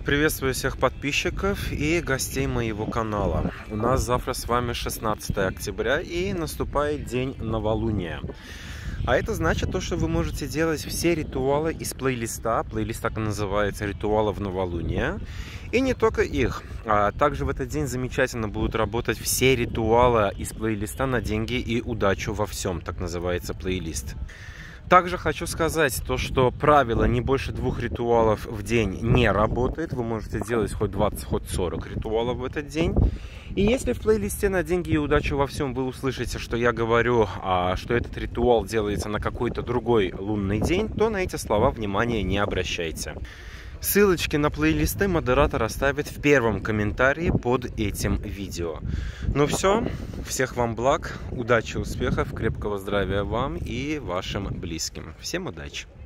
Приветствую всех подписчиков и гостей моего канала. У нас завтра с вами 16 октября и наступает день новолуния. А это значит то, что вы можете делать все ритуалы из плейлиста. Плейлист так и называется «Ритуалы в новолуние». И не только их. А также в этот день замечательно будут работать все ритуалы из плейлиста на деньги и удачу во всем. Так называется плейлист. Также хочу сказать то, что правило не больше 2 ритуалов в день не работает. Вы можете делать хоть 20, хоть 40 ритуалов в этот день. И если в плейлисте на деньги и удачу во всем вы услышите, что я говорю, что этот ритуал делается на какой-то другой лунный день, то на эти слова внимания не обращайте. Ссылочки на плейлисты модератор оставит в первом комментарии под этим видео. Ну все, всех вам благ, удачи, успехов, крепкого здравия вам и вашим близким. Всем удачи!